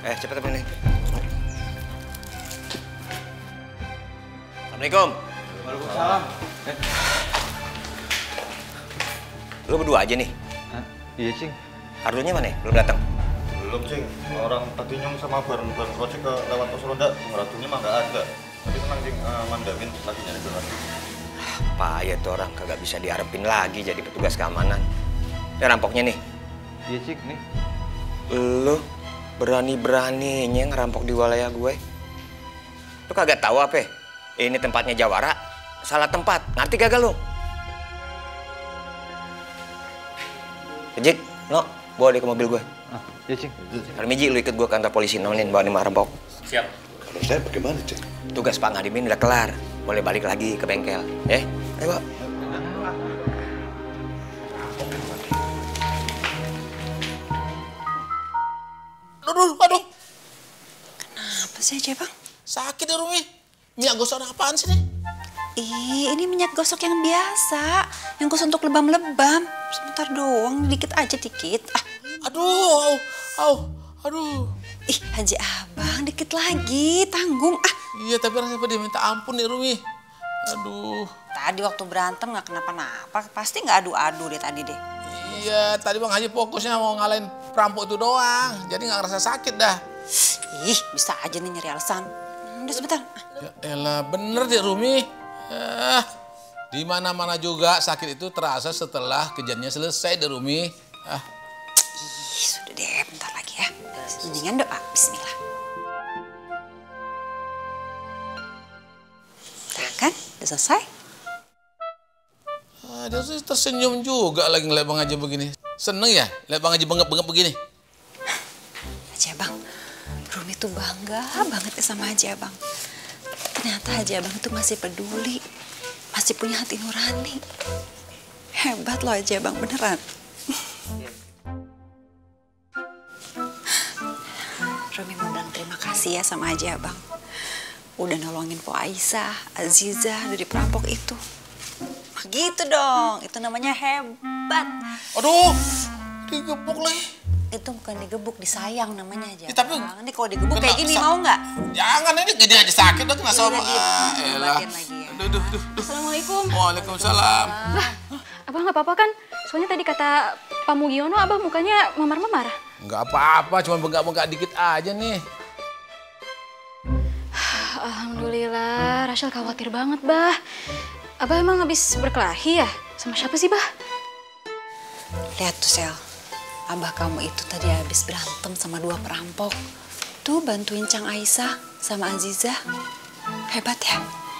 Cepet ini. Assalamualaikum. Waalaikumsalam. Lu berdua aja nih? Hah? Iya, Cing. Ardonya mana? Belum datang? Belum, Cing. Orang tadi Nyong sama bareng-bareng project ke lewat pos ronda. Ratunya mah nggak ada. Tapi tenang, Cing. Mandamin lagi nyari gelar. Payah tuh orang kagak bisa diharapin lagi jadi petugas keamanan. Ya rampoknya nih. Iya, Cing. Nih. Lu berani-beraninya ngerampok di wilayah gue. Lu kagak tahu apa? Ini tempatnya Jawara. Salah tempat. Ngerti kagak lu? Jik, no, bawa dia ke mobil gue. Iya, Cing. Armiji, lu ikut gue ke kantor polisi, nemenin bawa nih rampok. Siap. Kalau saya bagaimana, Cing? Tugas Pak Ngadimin udah kelar. Boleh balik lagi ke bengkel. Ayo, Pak. Aduh. Kenapa sih aja bang? Sakit ya Rumi. Minyak gosok apaan sih nih? Ini minyak gosok yang biasa. Yang khusus untuk lebam-lebam. Sebentar doang, dikit aja dikit. Aduh, aduh. Ih, Haji Abang, dikit lagi, tanggung. Iya, tapi rasanya dia minta ampun nih Rumi. Aduh. Tadi waktu berantem nggak kenapa-napa. Pasti nggak adu-adu deh tadi deh. Iya, tadi Bang Haji fokusnya mau ngalahin perampok itu doang. Jadi nggak ngerasa sakit dah. Ih, bisa aja nih nyari alasan. Udah sebentar. Ya elah, bener deh Rumi. Di mana-mana juga sakit itu terasa setelah kejadiannya selesai deh Rumi. Ih, sudah deh, bentar lagi ya. Mendingan doa, bismillah. Nah kan, udah selesai. Dia tuh tersenyum juga lagi ngeliat Bang Haji begini. Seneng ya lihat Bang Haji bengep-bengep begini? Haji Abang, Rumi tuh bangga banget ya sama Haji Abang. Ternyata Haji Abang tuh masih peduli, masih punya hati nurani. Hebat loh Haji Abang, beneran. Rumi mau bilang terima kasih ya sama Haji Abang. Udah nolongin Po Aisyah, Aziza dari perampok itu. Gitu dong, itu namanya hebat. Aduh, digebuk lagi. Itu bukan digebuk, disayang namanya aja. Ya, tapi ini kalau digebuk kayak gini mau nggak? Jangan, ini gede aja sakit tuh kena sama. Elah. Aduh. Assalamualaikum. Waalaikumsalam. Lah, Abah nggak apa-apa kan? Soalnya tadi kata Pak Mugiono, Abah mukanya memar-memar. Nggak apa-apa, cuma bengkak-bengkak dikit aja nih. Alhamdulillah, Rachel khawatir banget, Bah. Abah emang habis berkelahi ya? Sama siapa sih, Bah? Lihat tuh, Sel. Abah kamu itu tadi habis berantem sama 2 perampok. Tuh bantuin Cang Aisyah sama Aziza. Hebat ya?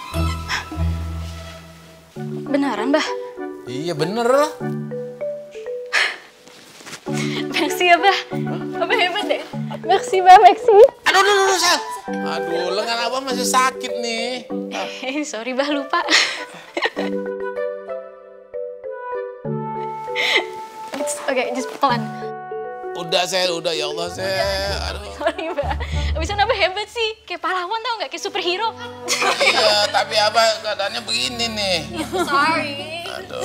Beneran, Bah? Iya, bener. Merci ya, Bah. Abah hebat deh. Merci, Bah, merci. Aduh, Sel. Aduh, lengan Abah masih sakit nih. Sorry, Bah, lupa. Oke, just pelan. Udah, Sel. Udah, ya Allah, Sel. Aduh. Sorry, Bah. Abisan Abah hebat sih. Kayak pahlawan tau nggak? Kayak superhero. Iya, tapi Abah keadaannya begini nih. Sorry. Aduh.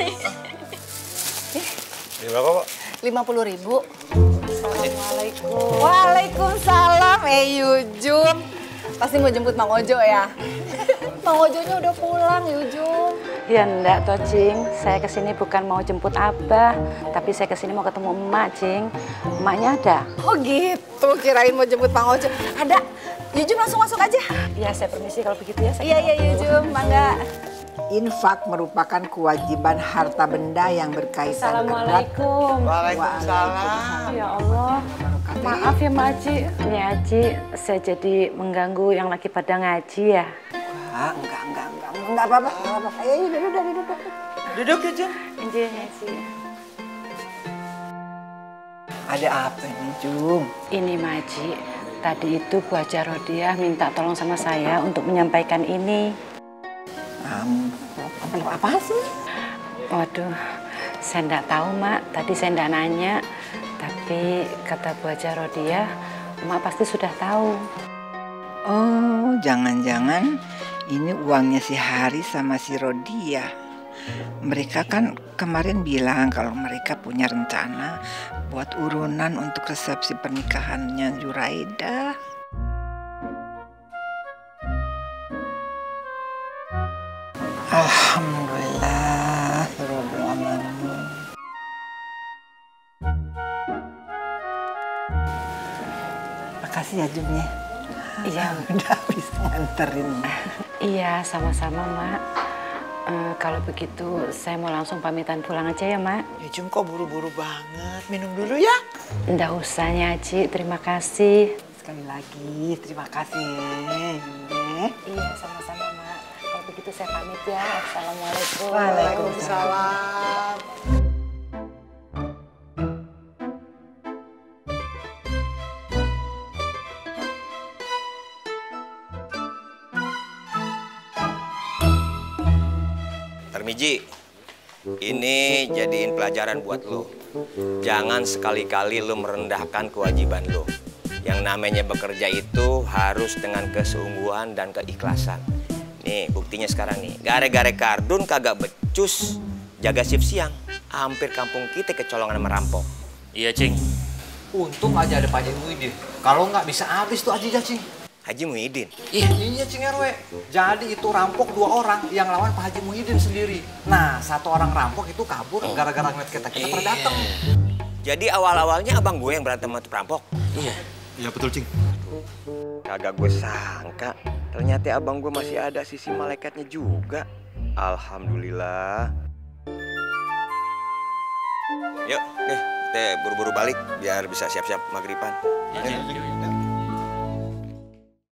Berapa, Pak? 50.000. Assalamualaikum. Waalaikumsalam. Yujum. Pasti mau jemput Mang Ojo ya? Mang Ojonya udah pulang, Yujum. Ya enggak toh, Cing. Saya kesini bukan mau jemput Abah, tapi saya kesini mau ketemu emak, Cing. Emaknya ada? Oh gitu, kirain mau jemput Mang Ojo. Ada. Yujum langsung masuk aja. Ya, saya permisi kalau begitu ya. Iya, Yujum. Mangga. Infak merupakan kewajiban harta benda yang berkaitan erat. Assalamualaikum. Waalaikumsalam. Ya Allah. Maaf ya, Mak Haji. Nih Haji, saya jadi mengganggu yang lagi pada ngaji ya. Enggak apa-apa. Ayo, duduk. Duduk ya, Jum. Injil Haji. Ada apa nih, Jum? Ini Mak Haji, tadi itu Bu Haja Rodiah minta tolong sama saya untuk menyampaikan ini. Apa sih? Waduh, saya enggak tahu, Mak. Tadi saya enggak nanya. Tapi kata Bu Haja Rodiah, Mak pasti sudah tahu. Oh, jangan-jangan ini uangnya si Haris sama si Rodiah. Mereka kan kemarin bilang kalau mereka punya rencana buat urunan untuk resepsi pernikahannya Juraida. Alhamdulillah, Rabbil alamin. Makasih ya Jum ya. Iya, Udah bisa nganterin. iya sama-sama Mak. Kalau begitu saya mau langsung pamitan pulang aja ya Mak. Ya Jum kok buru-buru banget. Minum dulu ya. Nggak usah Nyaci, terima kasih. Sekali lagi terima kasih ya. Iya sama-sama Mak. Kalau begitu saya pamit ya. Assalamualaikum. Waalaikumsalam. Tarmiji, ini jadiin pelajaran buat lo. Jangan sekali-kali lo merendahkan kewajiban lo. Yang namanya bekerja itu harus dengan kesungguhan dan keikhlasan. Nih, buktinya sekarang nih. Gara-gara kardun kagak becus jaga shift siang. Hampir kampung kita kecolongan sama rampok. Iya, Cing. Untung aja ada Pak Haji Muhyiddin. Kalau nggak bisa habis tuh Ajiza, Cing. Haji Muhyiddin? Iya, Cing RW. Jadi itu rampok 2 orang yang lawan Pak Haji Muhyiddin sendiri. Nah, 1 orang rampok itu kabur gara-gara ngeliat kita pada datang. Jadi awal-awalnya abang gue yang berantem sama tuh perampok? Iya. Iya betul, Cing. Kagak gue sangka. Ternyata abang gue masih ada sisi malaikatnya juga. Alhamdulillah. Yuk, nih, kita buru-buru balik biar bisa siap-siap maghriban. Iya,